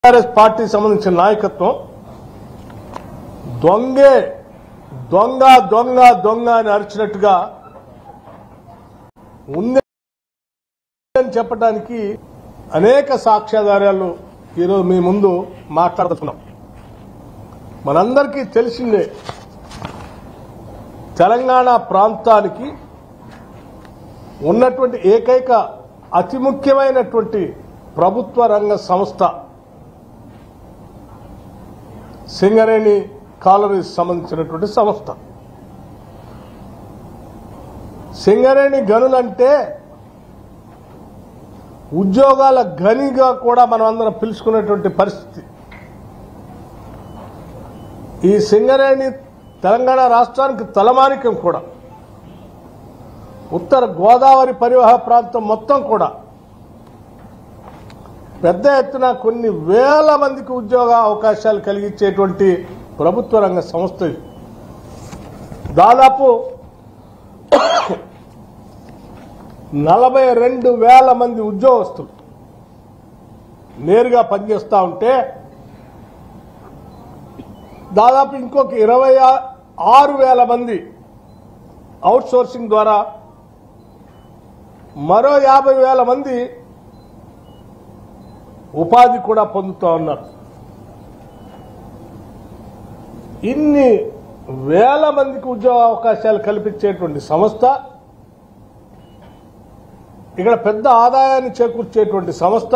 TRS party సంబంధించిన నాయకత్వం దొంగే దొంగ దొంగ దొంగ అని అరిచినట్టుగా ఉంది అని చెప్పడానికి అనేక సాక్ష్యాధారాలు ఈరోజు మీ ముందు మాట్లాడుతున్నాం. మనందరికీ తెలిసిందే, తెలంగాణ ప్రాంతానికి ఉన్నటువంటి ఏకైక అతి ముఖ్యమైనటువంటి ప్రభుత్వ రంగ సంస్థ సింగరేణి కాలరీస్ సంబంధించినటువంటి సంస్థ. సింగరేణి గనులంటే ఉద్యోగాల గనిగా కూడా మనం అందరం పిలుచుకునేటువంటి పరిస్థితి. ఈ సింగరేణి తెలంగాణ రాష్ట్రానికి తలమానికం కూడా. ఉత్తర గోదావరి పరివాహ ప్రాంతం మొత్తం కూడా పెద్ద ఎత్తున కొన్ని వేల మందికి ఉద్యోగ అవకాశాలు కలిగించేటువంటి ప్రభుత్వ రంగ సంస్థ. దాదాపు 42,000 మంది ఉద్యోగస్తులు నేరుగా పనిచేస్తూ ఉంటే, దాదాపు ఇంకొక 26,000 మంది అవుట్ సోర్సింగ్ ద్వారా మరో 50,000 మంది ఉపాధి కూడా పొందుతూ ఉన్నారు. ఇన్ని వేల మందికి ఉద్యోగ అవకాశాలు కల్పించేటువంటి సంస్థ, ఇక్కడ పెద్ద ఆదాయాన్ని చేకూర్చేటువంటి సంస్థ,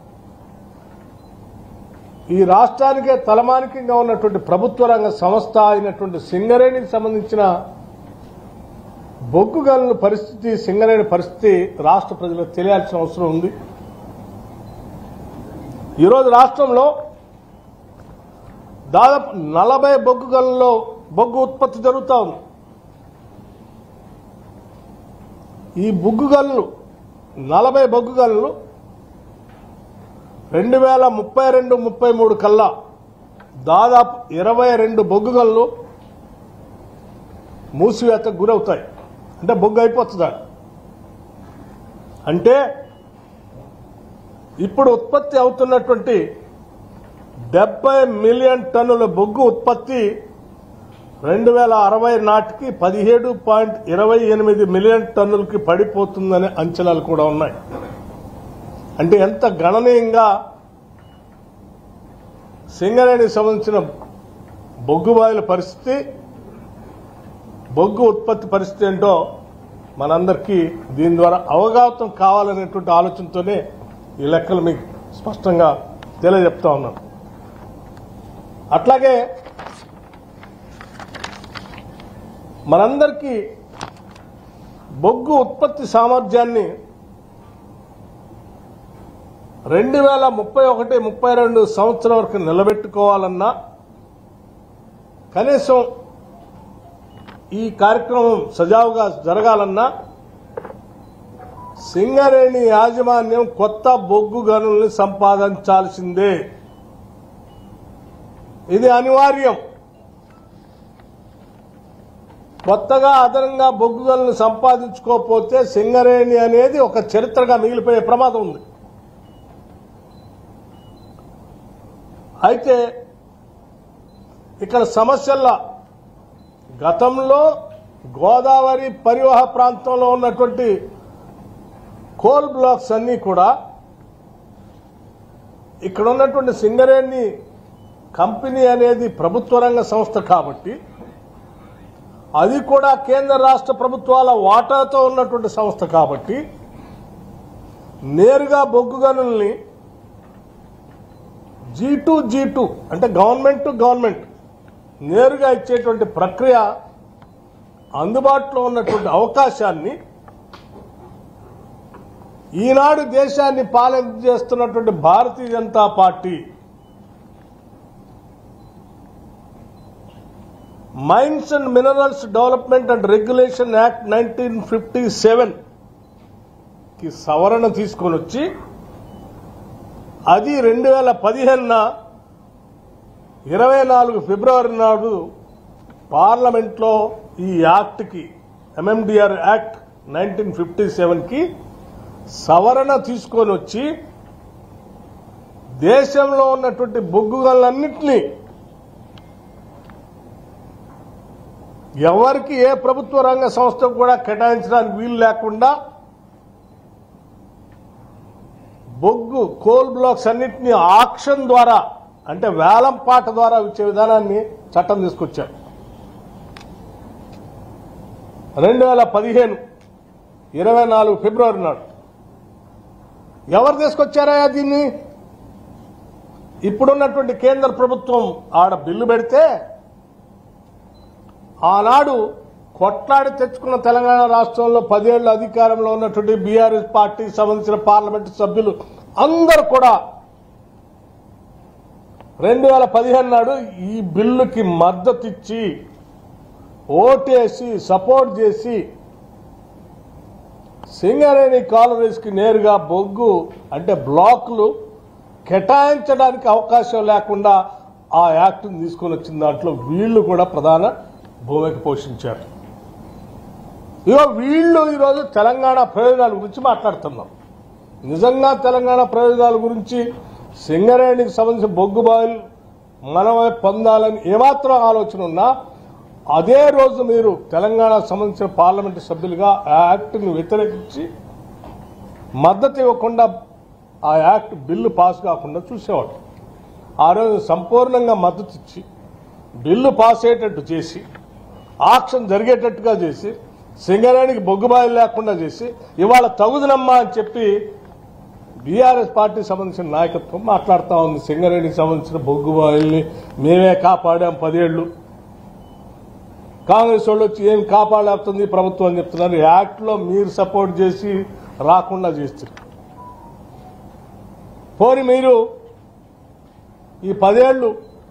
ఈ రాష్ట్రానికే తలమానికంగా ఉన్నటువంటి ప్రభుత్వ రంగ సంస్థ అయినటువంటి సింగరేణికి సంబంధించిన బొగ్గు గనుల పరిస్థితి, సింగరేణి పరిస్థితి రాష్ట్ర ప్రజలకు తెలియాల్సిన అవసరం ఉంది. ఈరోజు రాష్ట్రంలో దాదాపు 40 బొగ్గు గనుల్లో బొగ్గు ఉత్పత్తి జరుగుతూ ఉంది. ఈ బొగ్గు గనులు 40 బొగ్గు గనులు 2032-33 కల్లా దాదాపు 22 బొగ్గు గనులు మూసివేతకు గురవుతాయి. అంటే బొగ్గు అయిపోతుందా అంటే, ఇప్పుడు ఉత్పత్తి అవుతున్నటువంటి 70 మిలియన్ టన్నుల బొగ్గు ఉత్పత్తి 2060 నాటికి 17.28 మిలియన్ టన్నులకి పడిపోతుందనే అంచనాలు కూడా ఉన్నాయి. అంటే ఎంత గణనీయంగా సింగరేణికి సంబంధించిన బొగ్గు బావిల పరిస్థితి, బొగ్గు ఉత్పత్తి పరిస్థితి ఏంటో మనందరికీ దీని ద్వారా అవగాహన కావాలనేటువంటి ఆలోచనతోనే ఈ లెక్కలు మీకు స్పష్టంగా తెలియజెప్తా ఉన్నాను. అట్లాగే మనందరికీ బొగ్గు ఉత్పత్తి సామర్థ్యాన్ని 2031-32 సంవత్సరం వరకు నిలబెట్టుకోవాలన్నా, కనీసం ఈ కార్యక్రమం సజావుగా జరగాలన్నా సింగరేణి యాజమాన్యం కొత్త బొగ్గు గనుల్ని సంపాదించాల్సిందే. ఇది అనివార్యం. కొత్తగా అదనంగా బొగ్గు గనులను సంపాదించుకోకపోతే సింగరేణి అనేది ఒక చరిత్రగా మిగిలిపోయే ప్రమాదం ఉంది. అయితే ఇక్కడ సమస్యల్లా గతంలో గోదావరి పరివాహ ప్రాంతంలో ఉన్నటువంటి కోల్ బ్లాక్స్ అన్నీ కూడా ఇక్కడ ఉన్నటువంటి సింగరేణి కంపెనీ అనేది ప్రభుత్వ రంగ సంస్థ కాబట్టి, అది కూడా కేంద్ర రాష్ట్ర ప్రభుత్వాల వాటాతో ఉన్నటువంటి సంస్థ కాబట్టి, నేరుగా బొగ్గు గనుల్ని G2 అంటే గవర్నమెంట్ టు గవర్నమెంట్ నేరుగా ఇచ్చేటువంటి ప్రక్రియ అందుబాటులో ఉన్నటువంటి అవకాశాన్ని ఈనాడు దేశాన్ని పాలన చేస్తున్నటువంటి Bharatiya Janata party mines and minerals development and regulation act 1957 కి సవరణ తీసుకొని వచ్చి, అది 2015 24 ఫిబ్రవరి నాడు పార్లమెంట్లో ఈ యాక్ట్కి, ఎంఎండిఆర్ యాక్ట్ 1957కి సవరణ తీసుకొని వచ్చి దేశంలో ఉన్నటువంటి బొగ్గు గనులన్నింటినీ ఎవరికి ఏ ప్రభుత్వ రంగ సంస్థకు కూడా కేటాయించడానికి వీలు లేకుండా బొగ్గు కోల్ బ్లాక్స్ అన్నింటినీ ఆక్షన్ ద్వారా అంటే వేలం పాట ద్వారా ఇచ్చే విధానాన్ని చట్టం తీసుకొచ్చారు. 2015 24 ఫిబ్రవరి నాడు ఎవరు తీసుకొచ్చారా దీన్ని? ఇప్పుడున్నటువంటి కేంద్ర ప్రభుత్వం ఆడ బిల్లు పెడితే ఆనాడు కొట్లాడి తెచ్చుకున్న తెలంగాణ రాష్ట్రంలో 10 ఏళ్ల అధికారంలో ఉన్నటువంటి బీఆర్ఎస్ పార్టీకి సంబంధించిన పార్లమెంటు సభ్యులు అందరూ కూడా 2015 నాడు ఈ బిల్లుకి మద్దతు ఇచ్చి ఓటేసి సపోర్ట్ చేసి సింగరేణి కాలరీస్కి నేరుగా బొగ్గు అంటే బ్లాకులు కేటాయించడానికి అవకాశం లేకుండా ఆ యాక్ట్ని తీసుకొని వచ్చిన దాంట్లో వీళ్ళు కూడా ప్రధాన భూమిక పోషించారు. వీళ్ళు ఈరోజు తెలంగాణ ప్రయోజనాల గురించి మాట్లాడుతున్నాం. నిజంగా తెలంగాణ ప్రయోజనాల గురించి సింగరేణికి సంబంధించిన బొగ్గు బాయిల్ మనమే పొందాలని ఏమాత్రం ఆలోచన ఉన్నా అదే రోజు మీరు తెలంగాణకు సంబంధించిన పార్లమెంటు సభ్యులుగా ఆ యాక్ట్ని వ్యతిరేకించి మద్దతు ఇవ్వకుండా ఆ యాక్ట్ బిల్లు పాస్ కాకుండా చూసేవాడు. ఆ రోజు సంపూర్ణంగా మద్దతు ఇచ్చి బిల్లు పాస్ అయ్యేటట్టు చేసి ఆక్షన్ జరిగేటట్టుగా చేసి సింగరేణికి బొగ్గు బాయిల్ లేకుండా చేసి ఇవాళ తగుదనమ్మా అని చెప్పి బీఆర్ఎస్ పార్టీకి సంబంధించిన నాయకత్వం మాట్లాడుతూ ఉంది. సింగరేణికి సంబంధించిన బొగ్గు బాయిల్ని మేమే కాపాడాం 10 ఏళ్లు, కాంగ్రెస్ వాళ్ళు వచ్చి ఏం కాపాడలేస్తుంది ప్రభుత్వం అని చెప్తున్నారు. యాక్ట్లో మీరు సపోర్ట్ చేసి రాకుండా చేస్తారు. పోని మీరు ఈ 10 ఏళ్లు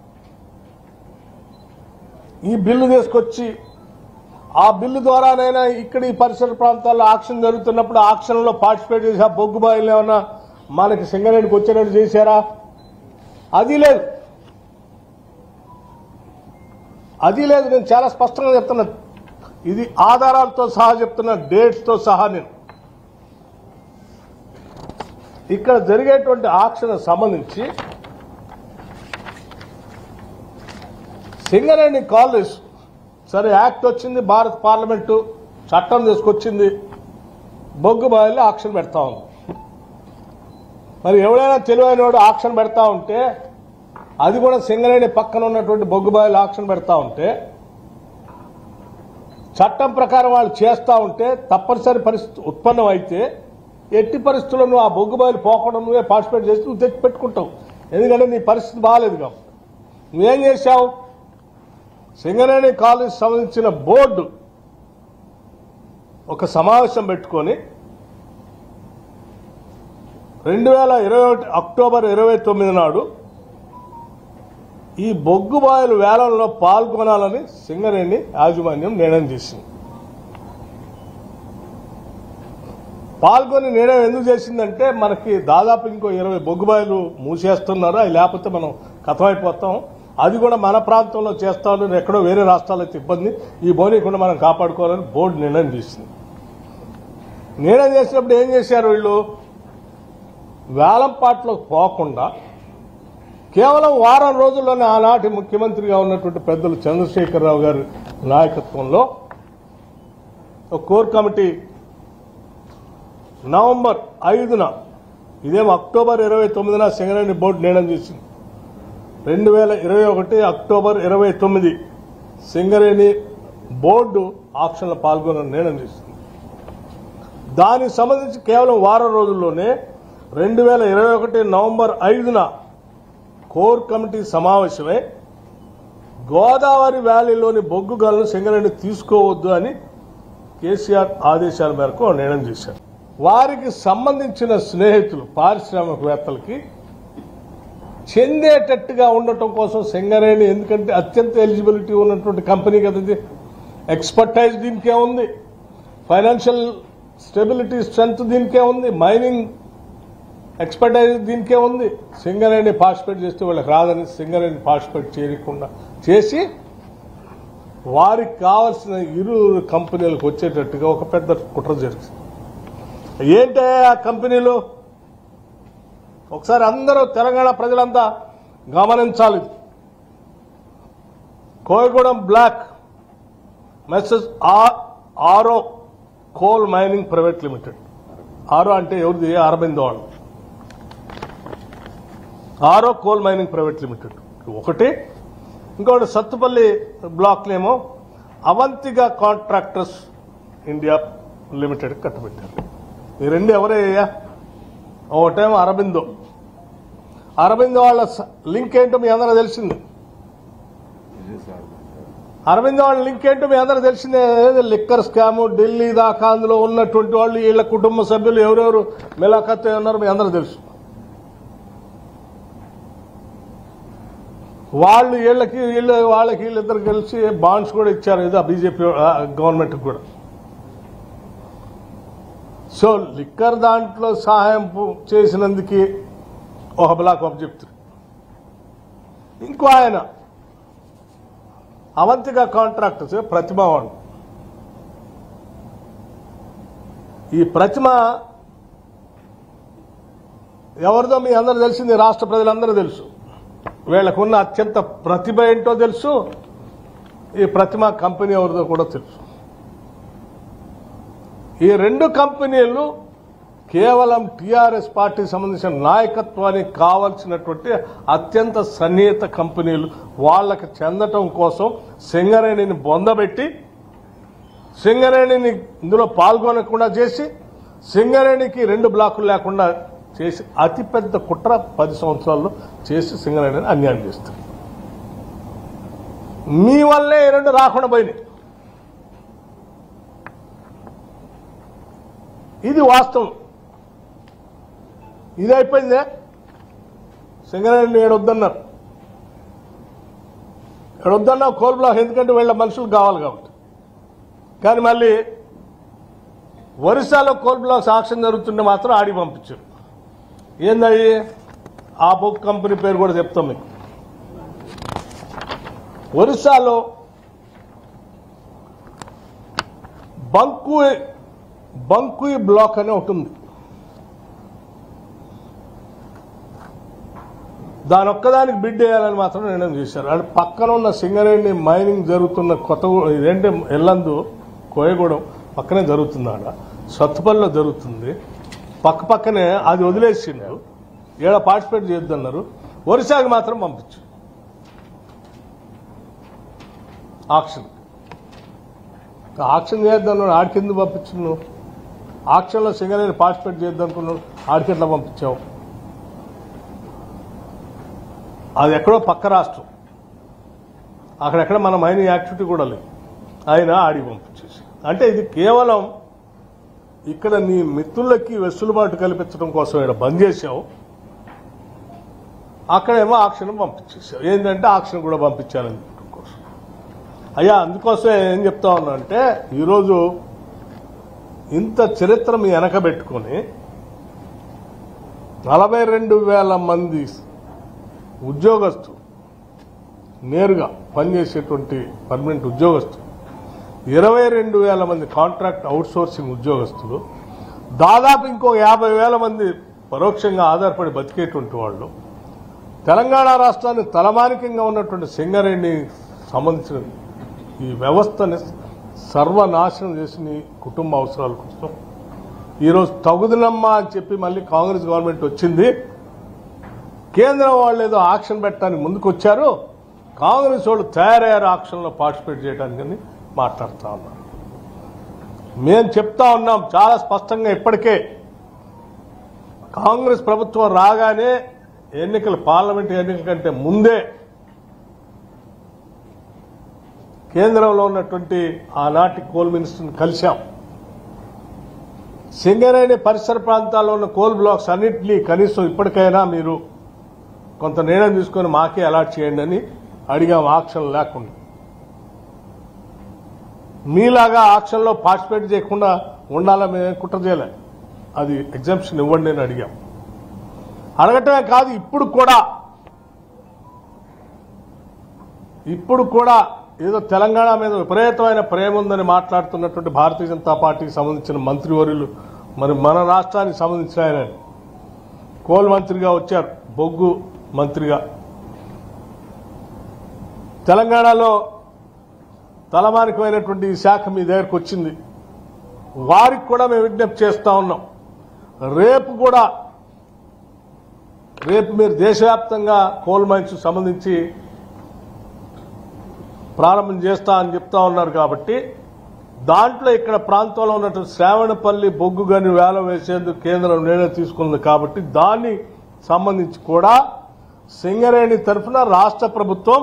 ఈ బిల్లు తీసుకొచ్చి ఆ బిల్లు ద్వారానైనా ఇక్కడ ఈ పరిసర ప్రాంతాల్లో ఆక్షన్ జరుగుతున్నప్పుడు ఆక్షన్లో పార్టిసిపేట్ చేసి ఆ బొగ్గు బాయిల్ ఏమన్నా మనకి సింగరేణికి వచ్చేటట్టు చేశారా? అది లేదు, అది లేదు. నేను చాలా స్పష్టంగా చెప్తున్నా, ఇది ఆధారాలతో సహా చెప్తున్నా, డేట్స్తో సహా. నేను ఇక్కడ జరిగేటువంటి ఆక్షన్ సంబంధించి సింగరేణి కాలరీస్ సరే యాక్ట్ వచ్చింది, భారత పార్లమెంటు చట్టం తీసుకొచ్చింది, బొగ్గు బాయిల్లో ఆక్షన్ పెడతా ఉంది. మరి ఎవడైనా తెలివైన వాడు ఆక్షన్ పెడతా ఉంటే అది కూడా సింగరేణి పక్కన ఉన్నటువంటి బొగ్గు బాయిల్ ఆక్షన్ పెడతా ఉంటే చట్టం ప్రకారం వాళ్ళు చేస్తూ ఉంటే తప్పనిసరి పరిస్థితి ఉత్పన్నం అయితే ఎట్టి పరిస్థితుల్లో నువ్వు ఆ బొగ్గు బాయిల్ పోకుండా నువ్వే పార్టిసిపేట్ చేసి నువ్వు తెచ్చి పెట్టుకుంటావు. ఎందుకంటే నీ పరిస్థితి బాగాలేదు కాబట్టి. నువ్వేం చేశావు? సింగరేణి కాలేజ్ సంబంధించిన బోర్డు ఒక సమావేశం పెట్టుకొని 2021 అక్టోబర్ 29 నాడు ఈ బొగ్గు బాయిల్ వేలంలో పాల్గొనాలని సింగరేణి యాజమాన్యం నిర్ణయం చేసింది. పాల్గొని నిర్ణయం ఎందుకు చేసిందంటే మనకి దాదాపు ఇంకో 20 బొగ్గు బాయిలు మూసేస్తున్నారు, అవి లేకపోతే మనం కథమైపోతాం, అది కూడా మన ప్రాంతంలో చేస్తామని ఎక్కడో వేరే రాష్ట్రాల్లో అయితే ఇబ్బంది, ఈ బోనీకుండా మనం కాపాడుకోవాలని బోర్డు నిర్ణయం చేసింది. నిర్ణయం చేసినప్పుడు ఏం చేశారు వీళ్ళు? వేలంపాట్లోకి పోకుండా కేవలం వారం రోజుల్లోనే ఆనాటి ముఖ్యమంత్రిగా ఉన్నటువంటి పెద్దలు చంద్రశేఖరరావు గారి నాయకత్వంలో ఒక కోర్ కమిటీ నవంబర్ 5న, ఇదేమో అక్టోబర్ 29న సింగరేణి బోర్డు నిర్ణయం చేసింది. 2021 అక్టోబర్ 29 సింగరేణి బోర్డు ఆక్షన్లో పాల్గొన నిర్ణయం చేసింది. దానికి సంబంధించి కేవలం వారం రోజుల్లోనే 2021 నవంబర్ 5న కోర్ కమిటీ సమావేశమై గోదావరి వ్యాలీలోని బొగ్గు గనులను సింగరేణి తీసుకోవద్దు అని కేసీఆర్ ఆదేశాల మేరకు నిర్ణయం చేశారు. వారికి సంబంధించిన స్నేహితులు పారిశ్రామికవేత్తలకి చెందేటట్టుగా ఉండటం కోసం సింగరేణి, ఎందుకంటే అత్యంత ఎలిజిబిలిటీ ఉన్నటువంటి కంపెనీ కదా ఇది, ఎక్స్పర్టైజ్ దీనికే ఉంది, ఫైనాన్షియల్ స్టెబిలిటీ స్ట్రెంత్ దీనికే ఉంది, మైనింగ్ ఎక్స్పర్టైజ్ దీనికే ఉంది. సింగరేణి పార్టిసిపేట్ చేస్తే వాళ్ళకి రాదని సింగరేణి పార్టిసిపేట్ చేయకుండా చేసి వారికి కావాల్సిన ఇరు కంపెనీలకు వచ్చేటట్టుగా ఒక పెద్ద కుట్ర జరిగింది. ఏంటే ఆ కంపెనీలు ఒకసారి అందరూ తెలంగాణ ప్రజలంతా గమనించాలి. Koyagudem block message Auro coal mining private limited. Auro అంటే ఎవరిది? అరబిందో వాళ్ళు. ఆరో కోల్ మైనింగ్ ప్రైవేట్ లిమిటెడ్ ఒకటి. ఇంకొకటి సత్తుపల్లి బ్లాక్లేమో అవంతిగా కాంట్రాక్టర్స్ ఇండియా లిమిటెడ్ కట్టబెట్టారు. ఈ రెండు ఎవరయ్యా? ఒకటేమో అరబిందో. అరబిందో వాళ్ళ లింక్ ఏంటో మీ అందరూ తెలిసింది. అరవింద్ వాళ్ళ లింక్ ఏంటో మీ అందరూ తెలిసిందే. లిక్కర్ స్కాము ఢిల్లీ దాకా అందులో ఉన్నటువంటి వాళ్ళు, వీళ్ళ కుటుంబ సభ్యులు ఎవరెవరు మిలాఖత్ ఉన్నారు మీ అందరూ తెలుసు. వాళ్ళు వీళ్ళిద్దరు కలిసి బాండ్స్ కూడా ఇచ్చారు ఇది బీజేపీ గవర్నమెంట్ కూడా. సో లిక్కర్ దాంట్లో సహాయం చేసినందుకు ఒక బ్లాక్ ఆఫ్ చెప్తారు. ఇంకో ఆయన అవంతిగా కాంట్రాక్టర్స్ ప్రతిమ వాడు. ఈ ప్రతిమ ఎవరిదో మీ అందరూ తెలిసింది, రాష్ట్ర ప్రజలందరూ తెలుసు. వీళ్ళకున్న అత్యంత ప్రతిభ ఏంటో తెలుసు. ఈ ప్రతిమ కంపెనీ ఎవరిదో కూడా తెలుసు. ఈ రెండు కంపెనీలు కేవలం టీఆర్ఎస్ పార్టీకి సంబంధించిన నాయకత్వానికి కావాల్సినటువంటి అత్యంత సన్నిహిత కంపెనీలు. వాళ్ళకి చెందటం కోసం సింగరేణిని బొందబెట్టి, సింగరేణిని ఇందులో పాల్గొనకుండా చేసి, సింగరేణికి 2 బ్లాకులు లేకుండా చేసి అతిపెద్ద కుట్ర 10 సంవత్సరాల్లో చేసి సింగరేణిని అన్యాయం చేస్తారు. మీ వల్లే ఈ 2 రాకుండా పోయినాయి. ఇది వాస్తవం. ఇది అయిపోయిందే. సింగరేణి ఏడొద్దన్నారు. ఏడొద్దన్నావు కోల్ బ్లాక్, ఎందుకంటే వీళ్ళ మనుషులు కావాలి కాబట్టి. కానీ మళ్ళీ ఒరిస్సాలో కోల్ బ్లాక్స్ ఆక్షన్ జరుగుతుంటే మాత్రం ఆడికి పంపించారు. ఏందయ్యి? ఆ బుక్ కంపెనీ పేరు కూడా చెప్తాం మీకు. ఒరిస్సాలో బంకుయి బ్లాక్ అని ఒకటి ఉంది. దాని ఒక్కదానికి బిడ్ వేయాలని మాత్రం నిర్ణయం చేశారు. అంటే పక్కన ఉన్న సింగరేణి మైనింగ్ జరుగుతున్న ఇదేంటి ఎల్లందు కోయగూడెం పక్కనే జరుగుతుంది. ఆడ సత్తుపల్లిలో జరుగుతుంది. పక్కనే అది వదిలేసిండు. ఏడ పార్టిసిపేట్ చేయొద్దన్నారు. ఒరిస్సాకి మాత్రం పంపించు ఆక్షన్ చేయొద్దన్నాడు. ఆడికి ఎందుకు పంపించు? నువ్వు ఆక్షన్లో సింగరేణి పార్టిసిపేట్ చేయొద్దనుకున్నాడు. ఆడికి ఎట్లా పంపించావు? అది ఎక్కడో పక్క రాష్ట్రం, అక్కడెక్కడ మన మైనింగ్ యాక్టివిటీ కూడా లేదు. అయినా ఆడికి పంపించేసి. అంటే ఇది కేవలం ఇక్కడ నీ మిత్రులకి వెసులుబాటు కల్పించడం కోసం ఇక్కడ బంద్ చేసావు. అక్కడేమో ఆక్షన్ పంపించేసావు. ఏంటంటే ఆక్షన్ కూడా పంపించాలని చెప్పడం కోసం. అయ్యా, అందుకోసమే ఏం చెప్తా ఉన్నా అంటే, ఈరోజు ఇంత చరిత్ర మీ వెనక పెట్టుకొని 42,000 మంది ఉద్యోగస్తులు, నేరుగా పనిచేసేటువంటి పర్మనెంట్ ఉద్యోగస్తులు, 22,000 మంది కాంట్రాక్ట్ అవుట్సోర్సింగ్ ఉద్యోగస్తులు, దాదాపు ఇంకో 50,000 మంది పరోక్షంగా ఆధారపడి బతికేటువంటి వాళ్ళు, తెలంగాణ రాష్ట్రాన్ని తలమానికంగా ఉన్నటువంటి సింగరేణి సంబంధించిన ఈ వ్యవస్థని సర్వనాశనం చేసి నీ కుటుంబ అవసరాల కోసం ఈరోజు తగుదనమ్మా అని చెప్పి మళ్ళీ కాంగ్రెస్ గవర్నమెంట్ వచ్చింది. కేంద్రం వాళ్ళు ఏదో ఆక్షన్ పెట్టడానికి ముందుకు వచ్చారు. కాంగ్రెస్ వాళ్ళు తయారయ్యారు ఆక్షన్లో పార్టిసిపేట్ చేయడానికి మాట్లాడుతూ ఉన్నారు. మేము చెప్తా ఉన్నాం చాలా స్పష్టంగా, ఇప్పటికే కాంగ్రెస్ ప్రభుత్వం రాగానే పార్లమెంట్ ఎన్నికల కంటే ముందే కేంద్రంలో ఉన్నటువంటి ఆనాటి కోల్ మినిస్టర్ని కలిశాం. సింగరేణి పరిసర ప్రాంతాల్లో ఉన్న కోల్ బ్లాక్స్ అన్నింటినీ కనీసం ఇప్పటికైనా మీరు కొంత నిర్ణయం తీసుకొని మాకే అలాట్ చేయండి అని అడిగాం. ఆక్షన్ లేకుండా మీలాగా ఆక్షన్లో పార్టిసిపేట్ చేయకుండా ఉండాలని మేము కుట్ర చేయలే. అది ఎగ్జామ్షన్ ఇవ్వండి అని అడిగాం. అడగటమే కాదు, ఇప్పుడు కూడా ఏదో తెలంగాణ మీద విపరీతమైన ప్రేమ ఉందని మాట్లాడుతున్నటువంటి భారతీయ జనతా పార్టీకి సంబంధించిన మంత్రివర్యులు, మరి మన రాష్ట్రానికి సంబంధించిన ఆయన కోల్ మంత్రిగా వచ్చారు, బొగ్గు మంత్రిగా. తెలంగాణలో తలమానికమైనటువంటి ఈ శాఖ మీ దగ్గరకు వచ్చింది. వారికి కూడా మేము విజ్ఞప్తి చేస్తా ఉన్నాం. రేపు మీరు దేశవ్యాప్తంగా కోల్ మైన్స్ సంబంధించి ప్రారంభం చేస్తా అని చెప్తా ఉన్నారు కాబట్టి దాంట్లో ఇక్కడ ప్రాంతంలో ఉన్నటువంటి శ్రావణపల్లి బొగ్గు గని వేల వేసేందుకు కేంద్రం నిర్ణయం తీసుకుంది కాబట్టి దాన్ని సంబంధించి కూడా సింగరేణి తరఫున రాష్ట్ర ప్రభుత్వం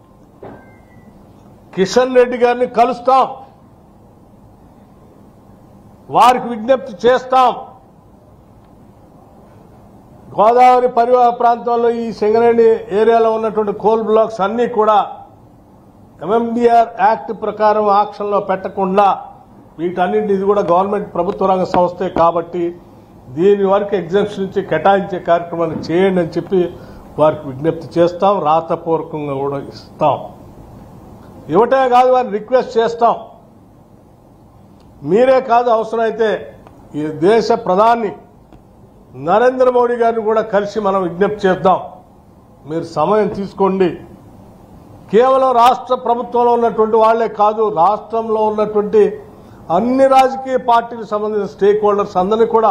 కిషన్ రెడ్డి గారిని కలుస్తాం, వారికి విజ్ఞప్తి చేస్తాం. గోదావరి పరివాహ ప్రాంతంలో ఈ సింగరేణి ఏరియాలో ఉన్నటువంటి కోల్ బ్లాక్స్ అన్నీ కూడా ఎంఎండిఆర్ యాక్ట్ ప్రకారం ఆక్షన్లో పెట్టకుండా వీటన్నింటి ఇది కూడా గవర్నమెంట్ ప్రభుత్వ రంగ సంస్థే కాబట్టి దీని వరకు ఎగ్జామ్షన్ నుంచి కేటాయించే కార్యక్రమాన్ని చేయండి అని చెప్పి వారికి విజ్ఞప్తి చేస్తాం. రాతపూర్వకంగా కూడా ఇస్తాం. ఇవ్వటే కాదు, వారిని రిక్వెస్ట్ చేస్తాం. మీరే కాదు, అవసరమైతే ఈ దేశ ప్రధాని నరేంద్ర మోడీ గారిని కూడా కలిసి మనం విజ్ఞప్తి చేద్దాం. మీరు సమయం తీసుకోండి. కేవలం రాష్ట్ర ప్రభుత్వంలో ఉన్నటువంటి వాళ్లే కాదు, రాష్ట్రంలో ఉన్నటువంటి అన్ని రాజకీయ పార్టీలకు సంబంధించిన స్టేక్ హోల్డర్స్ అందరినీ కూడా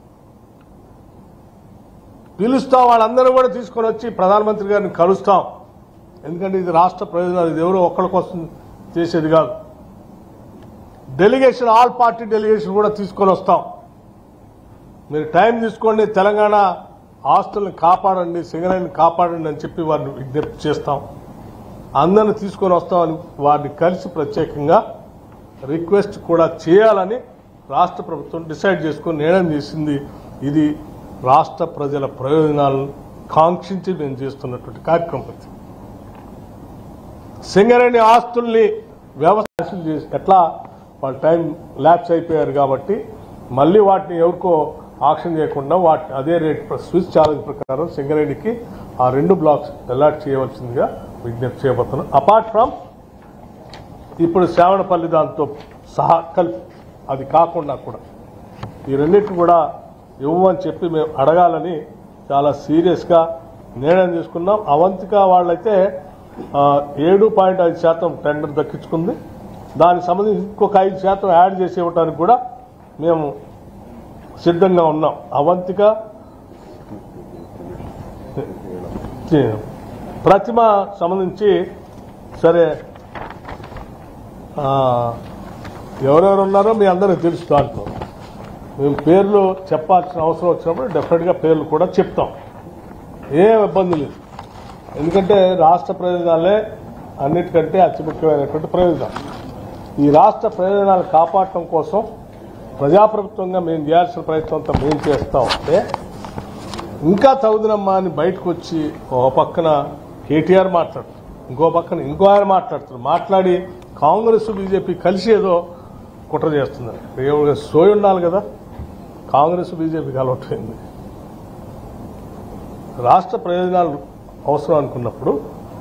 పిలుస్తాం. వాళ్ళందరూ కూడా తీసుకొని వచ్చి ప్రధానమంత్రి గారిని కలుస్తాం. ఎందుకంటే ఇది రాష్ట్ర ప్రయోజనాలు, ఇది ఎవరో ఒక్కడి కోసం చేసేది కాదు. డెలిగేషన్, ఆల్ పార్టీ డెలిగేషన్ కూడా తీసుకొని వస్తాం. మీరు టైం తీసుకోండి, తెలంగాణ ఆస్తుల్ని కాపాడండి, సింగరేణిని కాపాడండి అని చెప్పి వారిని విజ్ఞప్తి చేస్తాం. అందరిని తీసుకొని వస్తామని వారిని కలిసి ప్రత్యేకంగా రిక్వెస్ట్ కూడా చేయాలని రాష్ట్ర ప్రభుత్వం డిసైడ్ చేసుకుని నిర్ణయం చేసింది. ఇది రాష్ట్ర ప్రజల ప్రయోజనాలను కాంక్షించి మేము చేస్తున్నటువంటి కార్యక్రమం. సింగరేణి ఆస్తుల్ని వ్యవస్థ చేసి ఎట్లా వాళ్ళ టైం ల్యాప్స్ అయిపోయారు కాబట్టి మళ్ళీ వాటిని ఎవరికో ఆక్షన్ చేయకుండా వాటిని అదే రేట్ స్విస్ ఛాలెంజ్ ప్రకారం సింగరేణికి ఆ 2 బ్లాక్స్ అలాట్ చేయవలసిందిగా విజ్ఞప్తి చేయబోతున్నాం. అపార్ట్ ఫ్రమ్ ఇప్పుడు శ్రావణపల్లి దాంతో సహా కలిపి అది కాకుండా కూడా ఈ రెండింటిని కూడా ఇవ్వమని చెప్పి మేము అడగాలని చాలా సీరియస్గా నిర్ణయం తీసుకున్నాం. అవంతిక వాళ్ళైతే 7.5% టెండర్ దక్కించుకుంది. దానికి సంబంధించి ఇంకొక 5% యాడ్ చేసి ఇవ్వడానికి కూడా మేము సిద్ధంగా ఉన్నాం. అవంతిక ప్రతిమ సంబంధించి సరే ఎవరెవరు ఉన్నారో మీ అందరికీ తెలుసు. దాంట్లో మేము పేర్లు చెప్పాల్సిన అవసరం వచ్చినప్పుడు డెఫినెట్గా పేర్లు కూడా చెప్తాం. ఏం ఇబ్బంది లేదు. ఎందుకంటే రాష్ట్ర ప్రయోజనాలే అన్నిటికంటే అతి ముఖ్యమైనటువంటి ప్రయోజనం. ఈ రాష్ట్ర ప్రయోజనాలు కాపాడటం కోసం ప్రజాప్రభుత్వంగా మేము చేయాల్సిన ప్రయత్నం అంతా మేము చేస్తా ఉంటే ఇంకా చదువునమ్మా అని బయటకు వచ్చి ఒక పక్కన కేటీఆర్ మాట్లాడుతారు, ఇంకో పక్కన ఇంకో ఆయన మాట్లాడుతారు. మాట్లాడి కాంగ్రెస్ బీజేపీ కలిసి ఏదో కుట్ర చేస్తున్నారు. సోయి ఉండాలి కదా, కాంగ్రెస్ బీజేపీ కలవట్లేదు. రాష్ట్ర ప్రయోజనాలు అవసరం అనుకున్నప్పుడు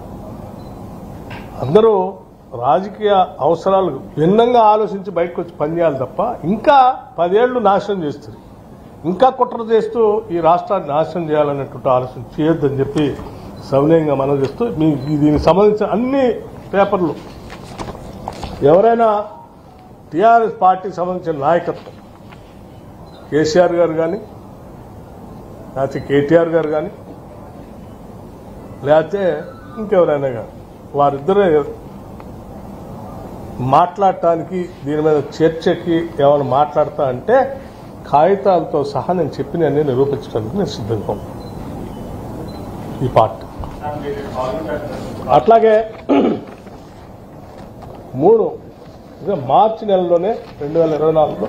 అందరూ రాజకీయ అవసరాలు భిన్నంగా ఆలోచించి బయటకు వచ్చి పనిచేయాలి తప్ప ఇంకా 10 ఏళ్లు నాశనం చేస్తారు, ఇంకా కుట్ర చేస్తూ ఈ రాష్ట్రాన్ని నాశనం చేయాలనేటువంటి ఆలోచన చేయొద్దని చెప్పి సవినయంగా మనం చేస్తూ దీనికి సంబంధించిన అన్ని పేపర్లు ఎవరైనా టీఆర్ఎస్ పార్టీకి సంబంధించిన నాయకత్వం కేసీఆర్ గారు కానీ లేకపోతే కేటీఆర్ గారు కానీ లేకపోతే ఇంకెవరైనా కానీ వారిద్దరే మాట్లాడటానికి దీని మీద చర్చకి ఏమైనా మాట్లాడతా అంటే కాగితాలతో సహా నేను చెప్పినవన్నీ నిరూపించడానికి నేను సిద్ధంగా ఉన్నాను. ఈ పార్టీ అట్లాగే 3 మార్చి నెలలోనే 2024లో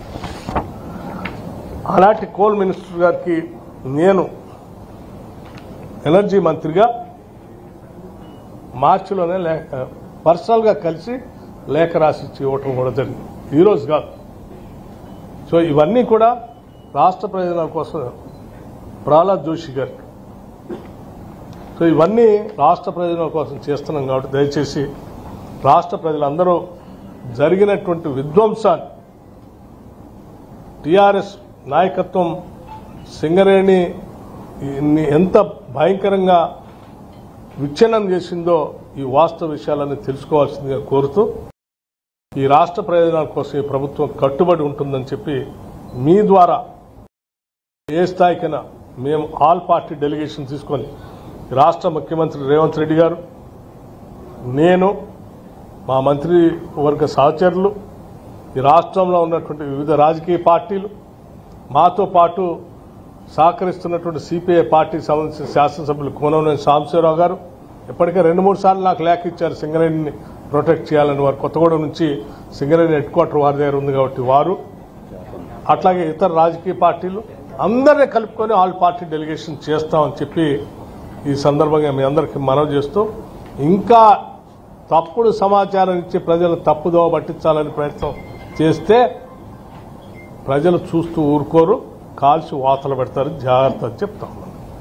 ఆనాటి కోల్ మినిస్టర్ గారికి నేను ఎనర్జీ మంత్రిగా మార్చిలోనే పర్సనల్గా కలిసి లేఖ రాసిచ్చి ఇవ్వటం కూడా జరిగింది. ఈరోజు కాదు. సో ఇవన్నీ కూడా రాష్ట్ర ప్రయోజనాల కోసం ప్రహ్లాద్ జోషి గారికి. సో ఇవన్నీ రాష్ట్ర ప్రయోజనాల కోసం చేస్తున్నాం కాబట్టి దయచేసి రాష్ట్ర ప్రజలందరూ జరిగినటువంటి విధ్వంసాన్ని టీఆర్ఎస్ నాయకత్వం సింగరేణి ఎంత భయంకరంగా విచ్ఛిన్నం చేసిందో ఈ వాస్తవ విషయాలన్నీ తెలుసుకోవాల్సిందిగా కోరుతూ ఈ రాష్ట్ర ప్రయోజనాల కోసం ఈ ప్రభుత్వం కట్టుబడి ఉంటుందని చెప్పి మీ ద్వారా ఏ స్థాయికైనా మేము ఆల్ పార్టీ డెలిగేషన్ తీసుకొని రాష్ట్ర ముఖ్యమంత్రి రేవంత్ రెడ్డి గారు, నేను, మా మంత్రివర్గ సహచరులు, ఈ రాష్ట్రంలో ఉన్నటువంటి వివిధ రాజకీయ పార్టీలు, మాతో పాటు సహకరిస్తున్నటువంటి సిపిఐ పార్టీకి సంబంధించిన శాసనసభ్యులు కోనవనేని సాంబశివరావు గారు ఇప్పటికే 2-3 సార్లు నాకు లేఖ ఇచ్చారు సింగరేణిని ప్రొటెక్ట్ చేయాలని. వారు కొత్తగూడెం నుంచి సింగరేణి హెడ్ క్వార్టర్ వారి దగ్గర ఉంది కాబట్టి వారు, అట్లాగే ఇతర రాజకీయ పార్టీలు అందరినీ కలుపుకొని ఆల్ పార్టీ డెలిగేషన్ చేస్తామని చెప్పి ఈ సందర్భంగా మీ అందరికీ మనవి చేస్తూ, ఇంకా తప్పుడు సమాచారం ఇచ్చి ప్రజలు తప్పుదోవ పట్టించాలని ప్రయత్నం చేస్తే ప్రజలు చూస్తూ ఊరుకోరు, కాల్చి వాతలు పెడతారు. జాగ్రత్త అని చెప్తా ఉన్నాను.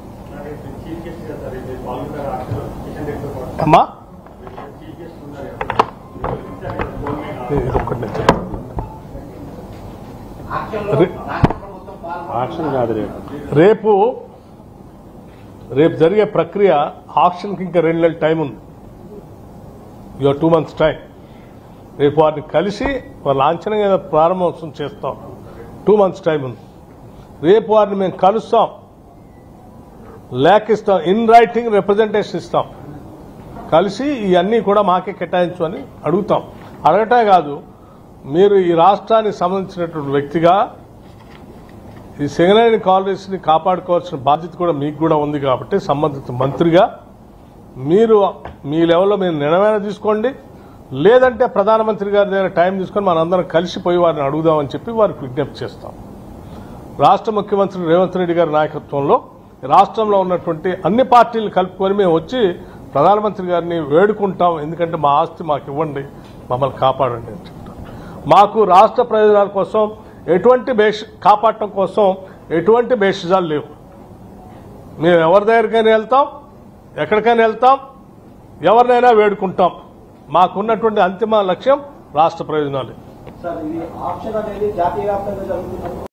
అమ్మా రేపు జరిగే ప్రక్రియ ఆక్షన్కి ఇంకా 2 నెలల టైం ఉంది. 2 months టైం. రేపు వారిని కలిసి వారు లాంఛనంగా ప్రారంభోత్సవం చేస్తాం. 2 months టైం ఉంది. రేపు వారిని మేము కలుస్తాం, లేఖ ఇస్తాం, ఇన్ రైటింగ్ రిప్రజెంటేషన్ ఇస్తాం. కలిసి ఇవన్నీ కూడా మాకే కేటాయించు అని అడుగుతాం. అడగటమే కాదు, మీరు ఈ రాష్ట్రానికి సంబంధించినటువంటి వ్యక్తిగా ఈ సింగరేణి కాలనీస్ని కాపాడుకోవాల్సిన బాధ్యత కూడా మీకు కూడా ఉంది కాబట్టి సంబంధిత మంత్రిగా మీరు మీ లెవెల్లో మీరు నిర్ణయం తీసుకోండి. లేదంటే ప్రధానమంత్రి గారి దగ్గర టైం తీసుకొని మనందరం కలిసిపోయి వారిని అడుగుదామని చెప్పి వారికి విజ్ఞప్తి చేస్తాం. రాష్ట్ర ముఖ్యమంత్రి రేవంత్ రెడ్డి గారి నాయకత్వంలో రాష్ట్రంలో ఉన్నటువంటి అన్ని పార్టీలు కలుపుకొని మేము వచ్చి ప్రధానమంత్రి గారిని వేడుకుంటాం. ఎందుకంటే మా ఆస్తి మాకు ఇవ్వండి, మమ్మల్ని కాపాడండి అని చెప్తాం. మాకు రాష్ట్ర ప్రయోజనాల కోసం కాపాడటం కోసం ఎటువంటి భేషజాలు లేవు. మేము ఎవరి దగ్గరికైనా వెళ్తాం, ఎక్కడికైనా వెళ్తాం, ఎవరినైనా వేడుకుంటాం. మాకున్నటువంటి అంతిమ లక్ష్యం రాష్ట్ర ప్రయోజనాలే.